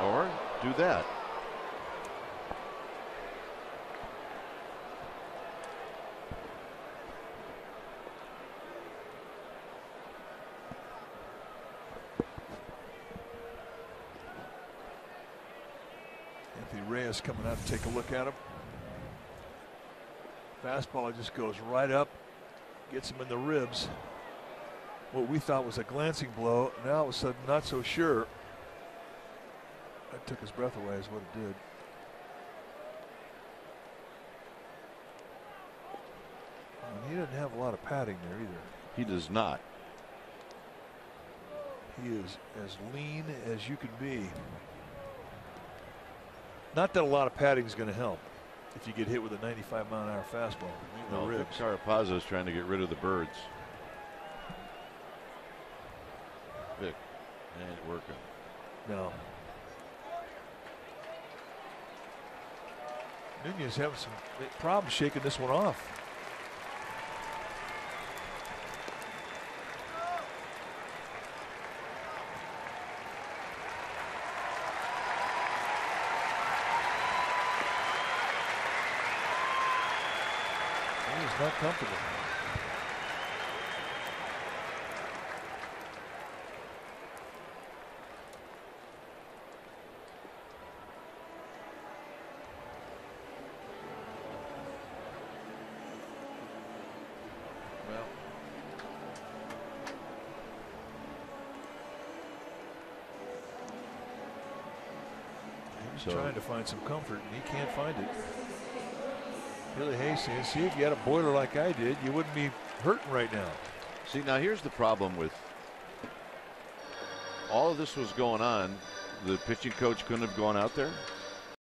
or do that. Anthony Reyes coming out to take a look at him. Fastball just goes right up, gets him in the ribs. What we thought was a glancing blow, now all of a sudden not so sure. That took his breath away is what it did. And he doesn't have a lot of padding there either. He does not. He is as lean as you can be. Not that a lot of padding is going to help if you get hit with a 95-mile-an-hour fastball. No, Vic Carapazza is trying to get rid of the birds. Vic, ain't working. No. Nunez having some problems shaking this one off. He's not comfortable. Well, he's trying to find some comfort, and he can't find it. Billy Hayes says, see, if you had a boiler like I did, you wouldn't be hurting right now. See, now here's the problem with all of this was going on. The pitching coach couldn't have gone out there.